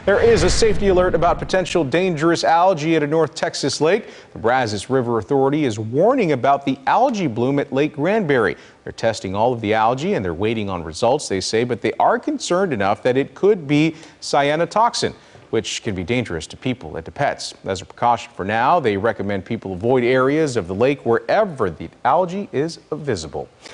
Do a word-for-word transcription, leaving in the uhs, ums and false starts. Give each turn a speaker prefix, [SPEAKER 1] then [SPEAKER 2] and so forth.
[SPEAKER 1] There is a safety alert about potential dangerous algae at a North Texas lake. The Brazos River Authority is warning about the algae bloom at Lake Granbury. They're testing all of the algae and they're waiting on results, they say, but they are concerned enough that it could be cyanotoxin, which can be dangerous to people and to pets. As a precaution for now, they recommend people avoid areas of the lake wherever the algae is visible.